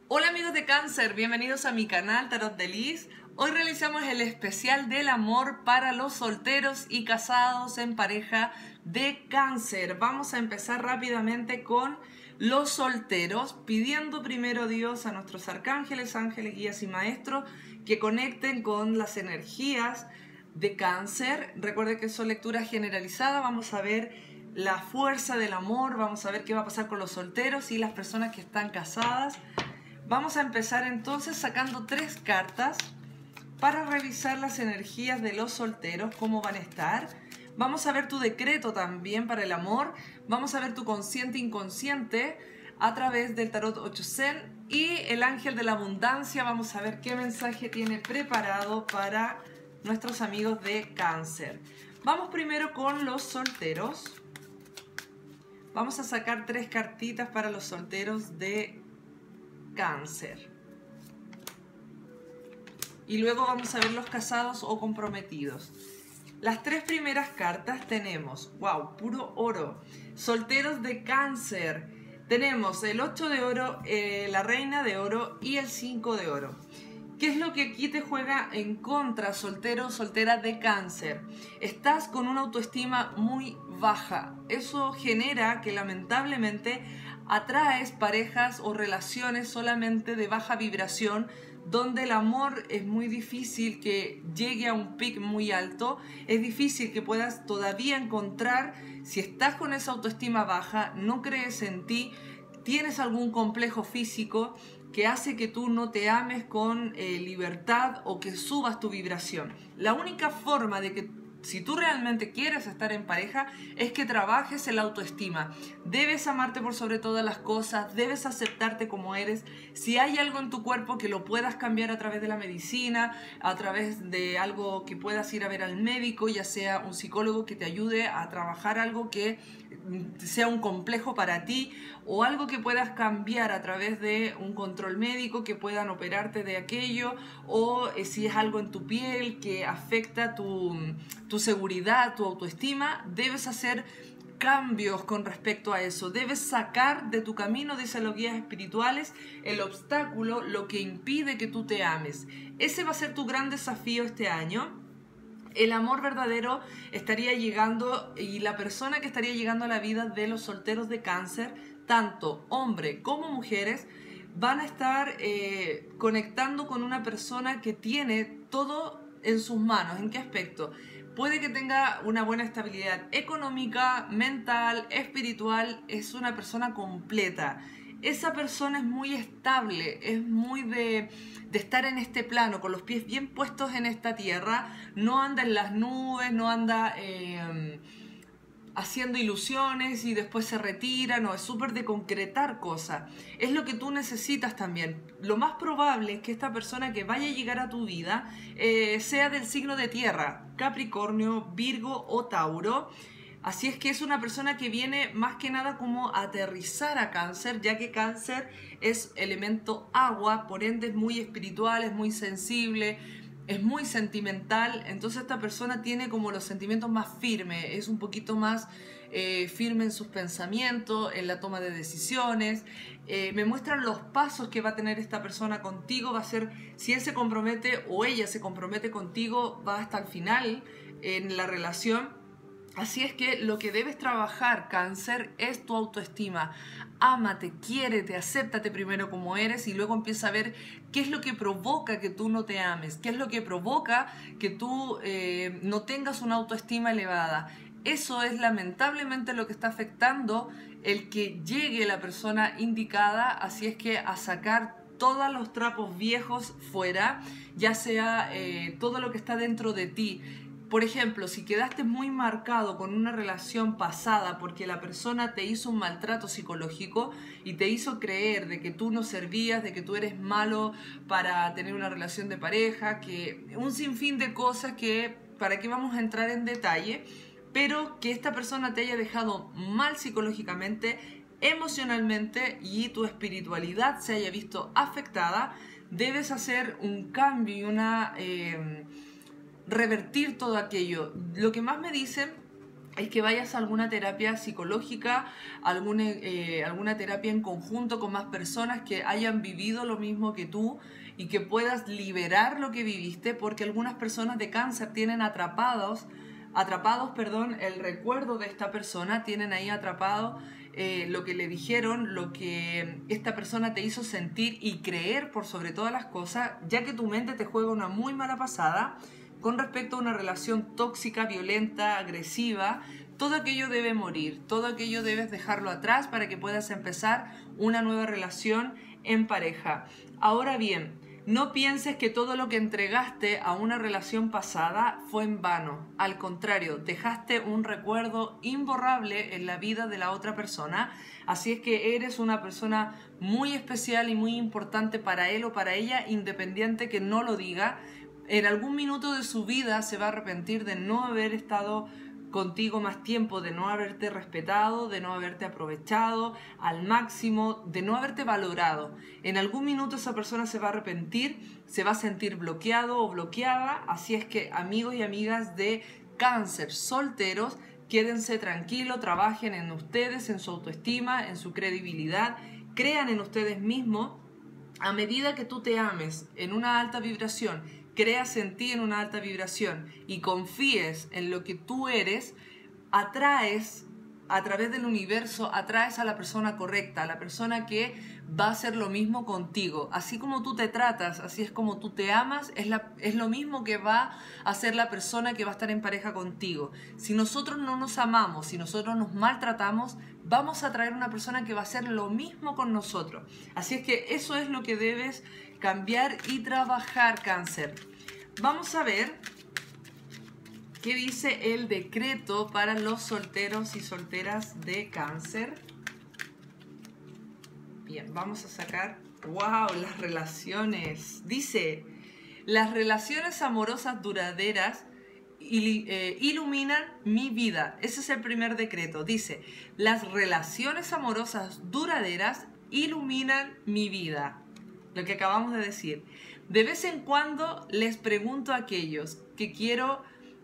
Hola amigos de Cáncer, bienvenidos a mi canal Tarot de Liz. Hoy realizamos el especial del amor para los solteros y casados en pareja de Cáncer. Vamos a empezar rápidamente con los solteros, pidiendo primero a Dios, a nuestros arcángeles, ángeles, guías y maestros que conecten con las energías de Cáncer. Recuerde que son lecturas generalizadas, vamos a ver la fuerza del amor, vamos a ver qué va a pasar con los solteros y las personas que están casadas. Vamos a empezar entonces sacando 3 cartas para revisar las energías de los solteros, cómo van a estar. Vamos a ver tu decreto también para el amor. Vamos a ver tu consciente e inconsciente a través del tarot 8 Zen y el ángel de la abundancia. Vamos a ver qué mensaje tiene preparado para nuestros amigos de Cáncer. Vamos primero con los solteros. Vamos a sacar 3 cartitas para los solteros de Cáncer. Y luego vamos a ver los casados o comprometidos. Las 3 primeras cartas tenemos, wow, puro oro. Solteros de Cáncer. Tenemos el 8 de oro, la reina de oro y el 5 de oro. ¿Qué es lo que aquí te juega en contra, soltero o soltera de Cáncer? Estás con una autoestima muy baja. Eso genera que lamentablemente atraes parejas o relaciones solamente de baja vibración, donde el amor es muy difícil que llegue a un pic muy alto. Es difícil que puedas todavía encontrar, si estás con esa autoestima baja, no crees en ti, tienes algún complejo físico que hace que tú no te ames con libertad o que subas tu vibración. La única forma de que, si tú realmente quieres estar en pareja, es que trabajes en la autoestima. Debes amarte por sobre todas las cosas, debes aceptarte como eres. Si hay algo en tu cuerpo que lo puedas cambiar a través de la medicina, a través de algo que puedas ir a ver al médico, ya sea un psicólogo que te ayude a trabajar algo que sea un complejo para ti, o algo que puedas cambiar a través de un control médico, que puedan operarte de aquello, o si es algo en tu piel que afecta tu seguridad, tu autoestima, debes hacer cambios con respecto a eso. Debes sacar de tu camino, dicen los guías espirituales, el obstáculo, lo que impide que tú te ames. Ese va a ser tu gran desafío este año. El amor verdadero estaría llegando, y la persona que estaría llegando a la vida de los solteros de Cáncer, tanto hombre como mujeres, van a estar conectando con una persona que tiene todo en sus manos. ¿En qué aspecto? Puede que tenga una buena estabilidad económica, mental, espiritual, es una persona completa. Esa persona es muy estable, es muy de estar en este plano, con los pies bien puestos en esta tierra, no anda en las nubes, no anda haciendo ilusiones y después se retira, no, es súper de concretar cosas. Es lo que tú necesitas también. Lo más probable es que esta persona que vaya a llegar a tu vida sea del signo de tierra, Capricornio, Virgo o Tauro. Así es que es una persona que viene más que nada como a aterrizar a Cáncer, ya que Cáncer es elemento agua, por ende es muy espiritual, es muy sensible, es muy sentimental. Entonces esta persona tiene como los sentimientos más firmes, es un poquito más firme en sus pensamientos, en la toma de decisiones. Me muestran los pasos que va a tener esta persona contigo, va a ser, si él se compromete o ella se compromete contigo, va hasta el final en la relación. Así es que lo que debes trabajar, Cáncer, es tu autoestima. Ámate, quiérete, acéptate primero como eres y luego empieza a ver qué es lo que provoca que tú no te ames, qué es lo que provoca que tú no tengas una autoestima elevada. Eso es lamentablemente lo que está afectando el que llegue la persona indicada. Así es que a sacar todos los trapos viejos fuera, ya sea todo lo que está dentro de ti. Por ejemplo, si quedaste muy marcado con una relación pasada porque la persona te hizo un maltrato psicológico y te hizo creer de que tú no servías, de que tú eres malo para tener una relación de pareja, que un sinfín de cosas que, para qué vamos a entrar en detalle, pero que esta persona te haya dejado mal psicológicamente, emocionalmente y tu espiritualidad se haya visto afectada, debes hacer un cambio y revertir todo aquello. Lo que más me dicen es que vayas a alguna terapia psicológica, alguna terapia en conjunto con más personas que hayan vivido lo mismo que tú y que puedas liberar lo que viviste, porque algunas personas de cáncer tienen atrapados, el recuerdo de esta persona, tienen ahí atrapado lo que le dijeron, lo que esta persona te hizo sentir y creer por sobre todas las cosas, ya que tu mente te juega una muy mala pasada con respecto a una relación tóxica, violenta, agresiva. Todo aquello debe morir, todo aquello debes dejarlo atrás para que puedas empezar una nueva relación en pareja. Ahora bien, no pienses que todo lo que entregaste a una relación pasada fue en vano. Al contrario, dejaste un recuerdo imborrable en la vida de la otra persona. Así es que eres una persona muy especial y muy importante para él o para ella, independiente que no lo diga. En algún minuto de su vida se va a arrepentir de no haber estado contigo más tiempo, de no haberte respetado, de no haberte aprovechado al máximo, de no haberte valorado. En algún minuto esa persona se va a arrepentir, se va a sentir bloqueado o bloqueada. Así es que, amigos y amigas de cáncer solteros, quédense tranquilos, trabajen en ustedes, en su autoestima, en su credibilidad, crean en ustedes mismos. A medida que tú te ames en una alta vibración, creas en ti en una alta vibración y confíes en lo que tú eres, atraes a través del universo, atraes a la persona correcta, a la persona que va a hacer lo mismo contigo. Así como tú te tratas, así es como tú te amas, es lo mismo que va a hacer la persona que va a estar en pareja contigo. Si nosotros no nos amamos, si nosotros nos maltratamos, vamos a atraer una persona que va a hacer lo mismo con nosotros. Así es que eso es lo que debes cambiar y trabajar, cáncer. Vamos a ver qué dice el decreto para los solteros y solteras de cáncer. Bien, vamos a sacar, wow, las relaciones. Dice, las relaciones amorosas duraderas iluminan mi vida. Ese es el primer decreto. Dice, las relaciones amorosas duraderas iluminan mi vida. Lo que acabamos de decir. De vez en cuando les pregunto a aquellos que quiero,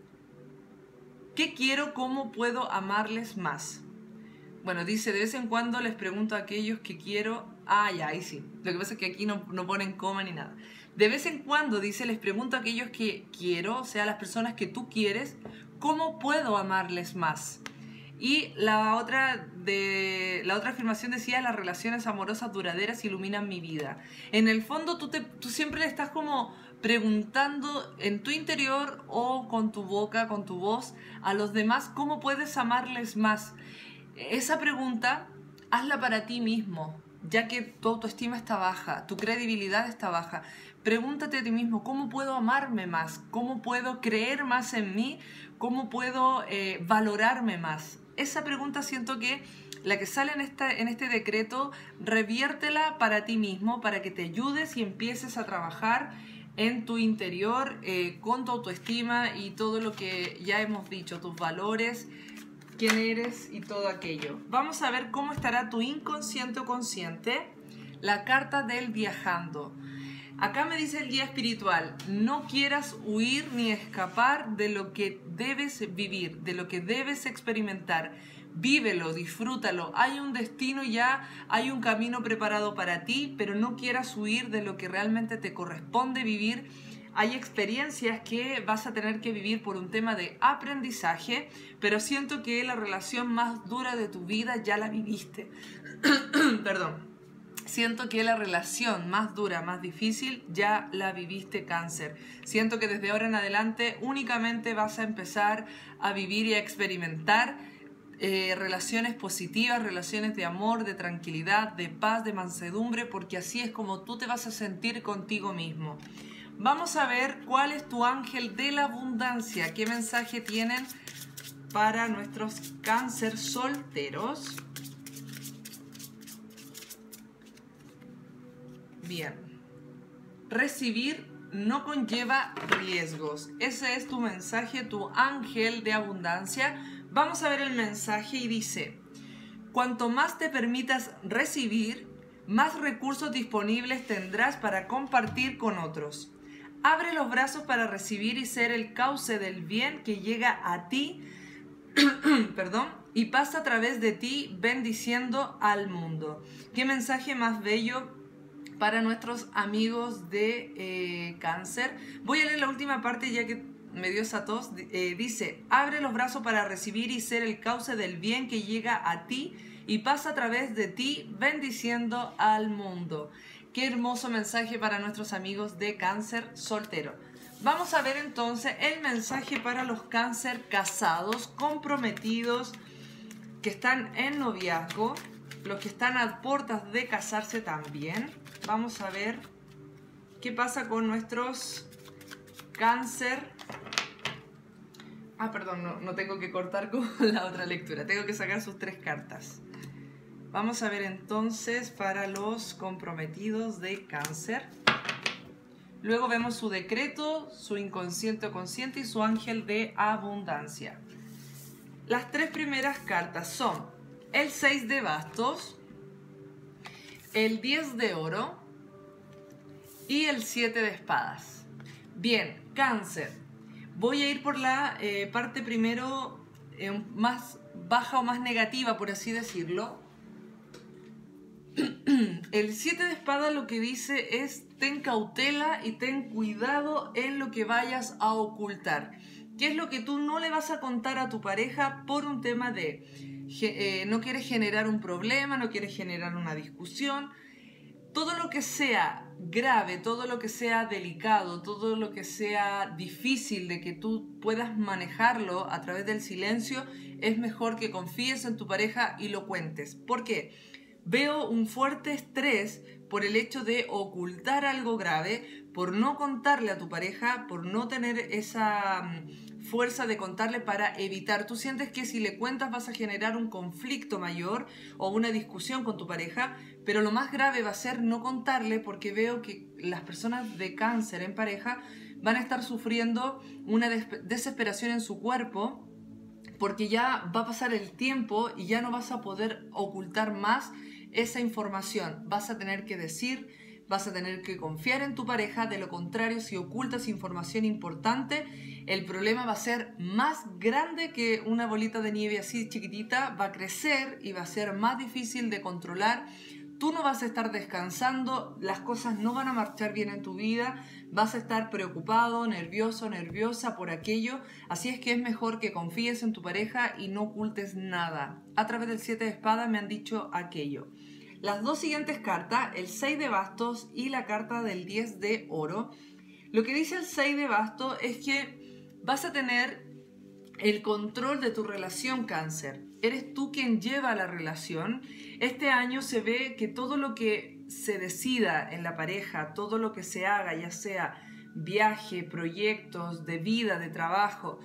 cómo puedo amarles más. Bueno, dice, de vez en cuando les pregunto a aquellos que quiero... Ah, ya, ahí sí. Lo que pasa es que aquí no ponen coma ni nada. De vez en cuando, dice, les pregunto a aquellos que quiero, o sea, las personas que tú quieres, ¿cómo puedo amarles más? Y la otra afirmación decía, las relaciones amorosas duraderas iluminan mi vida. En el fondo tú siempre le estás como preguntando en tu interior o con tu boca, con tu voz, a los demás, ¿cómo puedes amarles más? Esa pregunta, hazla para ti mismo, ya que tu autoestima está baja, tu credibilidad está baja. Pregúntate a ti mismo, ¿cómo puedo amarme más? ¿Cómo puedo creer más en mí? ¿Cómo puedo valorarme más? Esa pregunta siento que la que sale en este decreto, reviértela para ti mismo, para que te ayudes y empieces a trabajar en tu interior, con tu autoestima y todo lo que ya hemos dicho, tus valores, quién eres y todo aquello. Vamos a ver cómo estará tu inconsciente o consciente. La carta del viajando. Acá me dice el guía espiritual, no quieras huir ni escapar de lo que debes vivir, de lo que debes experimentar. Vívelo, disfrútalo, hay un destino ya, hay un camino preparado para ti, pero no quieras huir de lo que realmente te corresponde vivir. Hay experiencias que vas a tener que vivir por un tema de aprendizaje, pero siento que la relación más dura de tu vida ya la viviste. Perdón. Siento que la relación más dura, más difícil, ya la viviste, cáncer. Siento que desde ahora en adelante únicamente vas a empezar a vivir y a experimentar relaciones positivas, relaciones de amor, de tranquilidad, de paz, de mansedumbre, porque así es como tú te vas a sentir contigo mismo. Vamos a ver cuál es tu ángel de la abundancia. ¿Qué mensaje tienen para nuestros cáncer solteros? Bien, recibir no conlleva riesgos. Ese es tu mensaje, tu ángel de abundancia. Vamos a ver el mensaje y dice, cuanto más te permitas recibir, más recursos disponibles tendrás para compartir con otros. Abre los brazos para recibir y ser el cauce del bien que llega a ti perdón, y pasa a través de ti bendiciendo al mundo. Qué mensaje más bello para nuestros amigos de Cáncer. Voy a leer la última parte ya que me dio esa tos. Dice, abre los brazos para recibir y ser el cauce del bien que llega a ti y pasa a través de ti bendiciendo al mundo. Qué hermoso mensaje para nuestros amigos de Cáncer soltero. Vamos a ver entonces el mensaje para los Cáncer casados, comprometidos, que están en noviazgo, los que están a puertas de casarse también. Vamos a ver qué pasa con nuestros Cáncer. Perdón, no tengo que cortar con la otra lectura. Tengo que sacar sus 3 cartas. Vamos a ver entonces para los comprometidos de Cáncer. Luego vemos su decreto, su inconsciente o consciente y su ángel de abundancia. Las 3 primeras cartas son el 6 de bastos, el 10 de oro y el 7 de espadas. Bien, Cáncer. Voy a ir por la parte primero más baja o más negativa, por así decirlo. El 7 de espadas lo que dice es ten cautela y ten cuidado en lo que vayas a ocultar. ¿Qué es lo que tú no le vas a contar a tu pareja por un tema de no quieres generar un problema, no quieres generar una discusión? Todo lo que sea grave, todo lo que sea delicado, todo lo que sea difícil de que tú puedas manejarlo a través del silencio, es mejor que confíes en tu pareja y lo cuentes. ¿Por qué? Veo un fuerte estrés por el hecho de ocultar algo grave, por no contarle a tu pareja, por no tener esa fuerza de contarle para evitar. Tú sientes que si le cuentas vas a generar un conflicto mayor o una discusión con tu pareja, pero lo más grave va a ser no contarle, porque veo que las personas de Cáncer en pareja van a estar sufriendo una desesperación en su cuerpo, porque ya va a pasar el tiempo y ya no vas a poder ocultar más esa información. Vas a tener que decir, vas a tener que confiar en tu pareja. De lo contrario, si ocultas información importante, el problema va a ser más grande que una bolita de nieve así chiquitita, va a crecer y va a ser más difícil de controlar. Tú no vas a estar descansando, las cosas no van a marchar bien en tu vida, vas a estar preocupado, nervioso, nerviosa por aquello. Así es que es mejor que confíes en tu pareja y no ocultes nada. A través del 7 de espadas me han dicho aquello. Las 2 siguientes cartas, el 6 de bastos y la carta del 10 de oro. Lo que dice el 6 de bastos es que vas a tener el control de tu relación, Cáncer. Eres tú quien lleva la relación. Este año se ve que todo lo que se decida en la pareja, todo lo que se haga, ya sea viaje, proyectos de vida, de trabajo,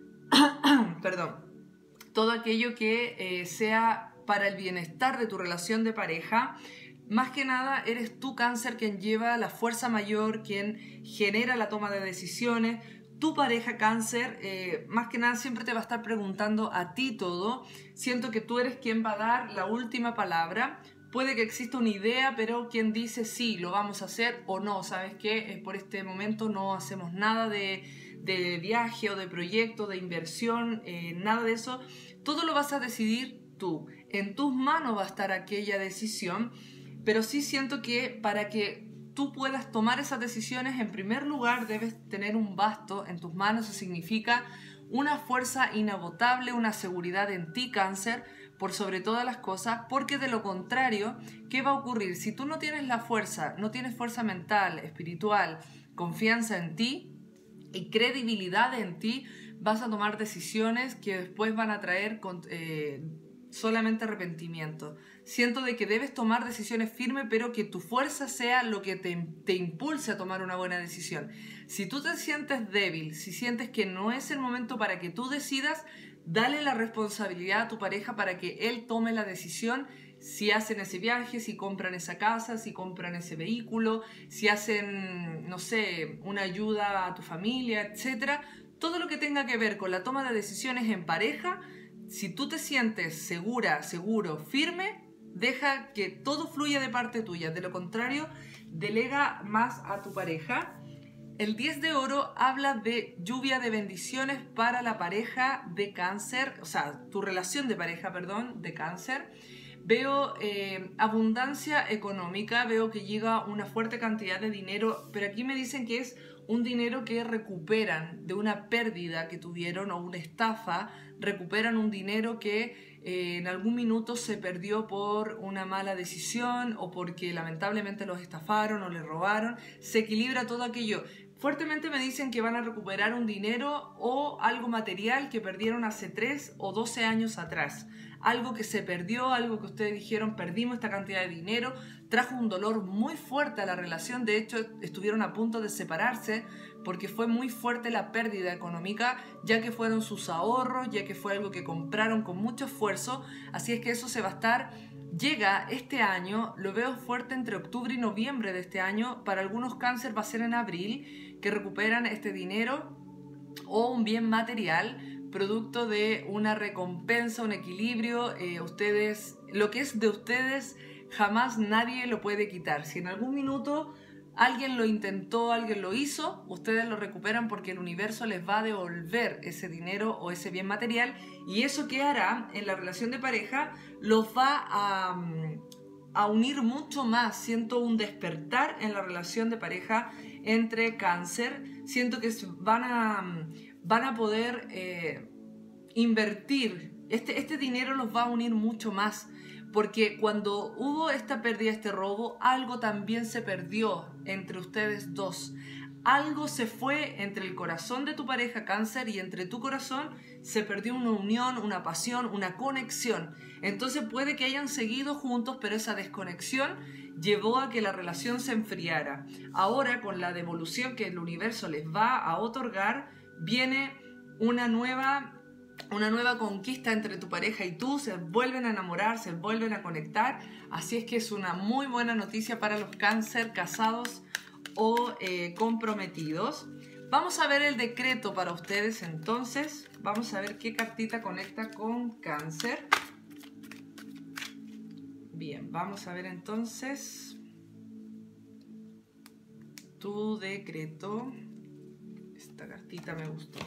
perdón, todo aquello que sea para el bienestar de tu relación de pareja, más que nada eres tú, Cáncer, quien lleva la fuerza mayor, quien genera la toma de decisiones. Tu pareja, Cáncer, más que nada siempre te va a estar preguntando a ti todo. Siento que tú eres quien va a dar la última palabra. Puede que exista una idea, pero quien dice sí, lo vamos a hacer o no. ¿Sabes qué? Por este momento no hacemos nada de viaje o de proyecto, de inversión, nada de eso. Todo lo vas a decidir tú. En tus manos va a estar aquella decisión, pero sí siento que para que tú puedas tomar esas decisiones, en primer lugar debes tener un basto en tus manos. Eso significa una fuerza inagotable, una seguridad en ti, Cáncer, por sobre todas las cosas, porque de lo contrario, ¿qué va a ocurrir? Si tú no tienes la fuerza, no tienes fuerza mental, espiritual, confianza en ti y credibilidad en ti, vas a tomar decisiones que después van a traer solamente arrepentimiento. Siento de que debes tomar decisiones firmes, pero que tu fuerza sea lo que te impulse a tomar una buena decisión. Si tú te sientes débil, si sientes que no es el momento para que tú decidas, dale la responsabilidad a tu pareja para que él tome la decisión. Si hacen ese viaje, si compran esa casa, si compran ese vehículo, si hacen, no sé, una ayuda a tu familia, etc. Todo lo que tenga que ver con la toma de decisiones en pareja, si tú te sientes segura, seguro, firme, deja que todo fluya de parte tuya. De lo contrario, delega más a tu pareja. El 10 de oro habla de lluvia de bendiciones para la pareja de Cáncer, o sea, tu relación de pareja, perdón, de Cáncer. Veo abundancia económica, veo que llega una fuerte cantidad de dinero, pero aquí me dicen que es un dinero que recuperan de una pérdida que tuvieron o una estafa, recuperan un dinero que en algún minuto se perdió por una mala decisión o porque lamentablemente los estafaron o les robaron. Se equilibra todo aquello. Fuertemente me dicen que van a recuperar un dinero o algo material que perdieron hace 3 o 12 años atrás. Algo que se perdió, algo que ustedes dijeron, perdimos esta cantidad de dinero, trajo un dolor muy fuerte a la relación. De hecho, estuvieron a punto de separarse porque fue muy fuerte la pérdida económica, ya que fueron sus ahorros, ya que fue algo que compraron con mucho esfuerzo. Así es que eso se va a estar... Llega este año, lo veo fuerte entre octubre y noviembre de este año. Para algunos Cáncer va a ser en abril, que recuperan este dinero o un bien material, producto de una recompensa, un equilibrio. Ustedes, lo que es de ustedes, jamás nadie lo puede quitar. Si en algún minuto alguien lo intentó, alguien lo hizo, ustedes lo recuperan porque el universo les va a devolver ese dinero o ese bien material, y eso que hará en la relación de pareja los va a unir mucho más. Siento un despertar en la relación de pareja entre Cáncer. Siento que van a poder invertir. Este dinero los va a unir mucho más. Porque cuando hubo esta pérdida, este robo, algo también se perdió entre ustedes dos. Algo se fue entre el corazón de tu pareja Cáncer y entre tu corazón se perdió una unión, una pasión, una conexión. Entonces puede que hayan seguido juntos, pero esa desconexión llevó a que la relación se enfriara. Ahora, con la devolución que el universo les va a otorgar, viene una nueva conquista entre tu pareja y tú. Se vuelven a enamorar, se vuelven a conectar. Así es que es una muy buena noticia para los Cáncer casados o comprometidos. Vamos a ver el decreto para ustedes entonces. Vamos a ver qué cartita conecta con Cáncer. Bien, vamos a ver entonces tu decreto. Esta cartita me gustó.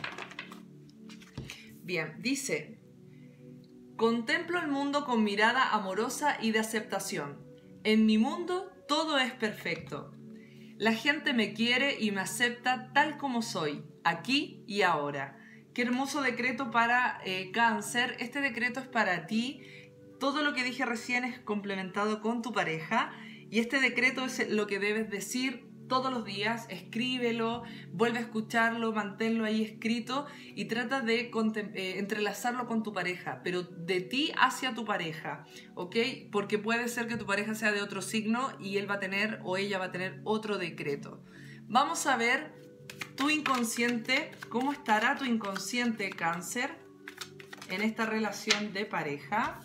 Bien, dice: contemplo el mundo con mirada amorosa y de aceptación. En mi mundo todo es perfecto. La gente me quiere y me acepta tal como soy, aquí y ahora. Qué hermoso decreto para Cáncer. Este decreto es para ti. Todo lo que dije recién es complementado con tu pareja. Y este decreto es lo que debes decir todos los días. Escríbelo, vuelve a escucharlo, manténlo ahí escrito y trata de entrelazarlo con tu pareja, pero de ti hacia tu pareja, ¿ok? Porque puede ser que tu pareja sea de otro signo y él va a tener o ella va a tener otro decreto. Vamos a ver tu inconsciente, cómo estará tu inconsciente Cáncer en esta relación de pareja.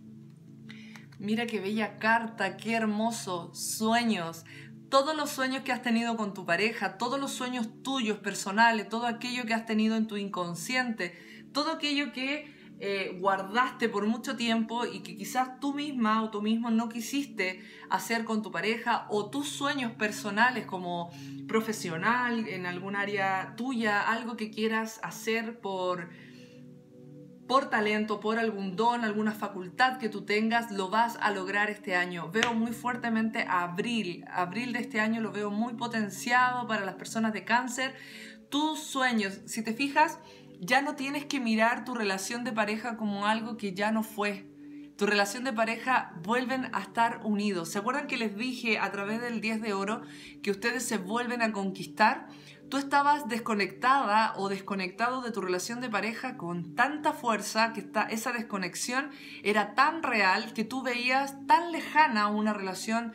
Mira qué bella carta, qué hermoso, sueños. Todos los sueños que has tenido con tu pareja, todos los sueños tuyos personales, todo aquello que has tenido en tu inconsciente, todo aquello que guardaste por mucho tiempo y que quizás tú misma o tú mismo no quisiste hacer con tu pareja, o tus sueños personales como profesional, en algún área tuya, algo que quieras hacer por talento, por algún don, alguna facultad que tú tengas, lo vas a lograr este año. Veo muy fuertemente abril de este año, lo veo muy potenciado para las personas de Cáncer. Tus sueños, si te fijas, ya no tienes que mirar tu relación de pareja como algo que ya no fue. Tu relación de pareja vuelven a estar unidos. ¿Se acuerdan que les dije a través del 10 de oro que ustedes se vuelven a conquistar? Tú estabas desconectada o desconectado de tu relación de pareja con tanta fuerza que esa desconexión era tan real que tú veías tan lejana una relación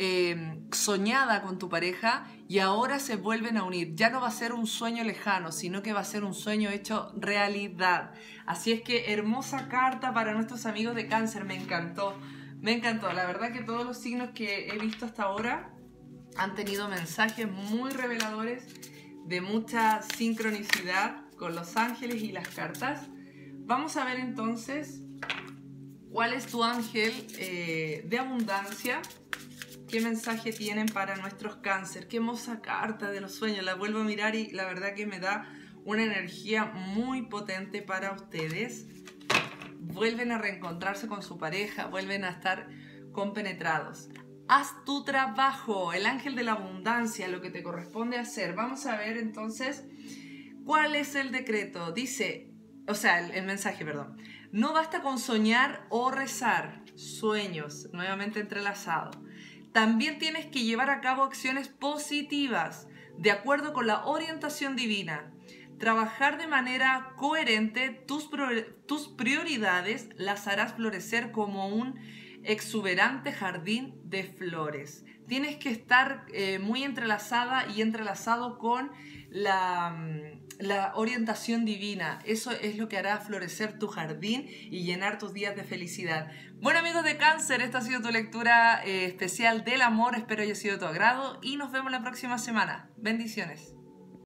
soñada con tu pareja, y ahora se vuelven a unir. Ya no va a ser un sueño lejano, sino que va a ser un sueño hecho realidad. Así es que hermosa carta para nuestros amigos de Cáncer. Me encantó, me encantó. La verdad que todos los signos que he visto hasta ahora han tenido mensajes muy reveladores, de mucha sincronicidad con los ángeles y las cartas. Vamos a ver entonces cuál es tu ángel de abundancia ¿Qué mensaje tienen para nuestros cáncer? Qué hermosa carta de los sueños. La vuelvo a mirar y la verdad que me da una energía muy potente para ustedes. Vuelven a reencontrarse con su pareja, vuelven a estar compenetrados. Haz tu trabajo, el ángel de la abundancia, lo que te corresponde hacer. Vamos a ver entonces cuál es el decreto. Dice, o sea, el mensaje, perdón. No basta con soñar o rezar. Sueños, nuevamente entrelazado. También tienes que llevar a cabo acciones positivas, de acuerdo con la orientación divina. Trabajar de manera coherente, tus prioridades las harás florecer como un exuberante jardín de flores. Tienes que estar muy entrelazada y entrelazado con la orientación divina. Eso es lo que hará florecer tu jardín y llenar tus días de felicidad. Bueno, amigos de Cáncer, esta ha sido tu lectura especial del amor. Espero haya sido de tu agrado y nos vemos la próxima semana. Bendiciones.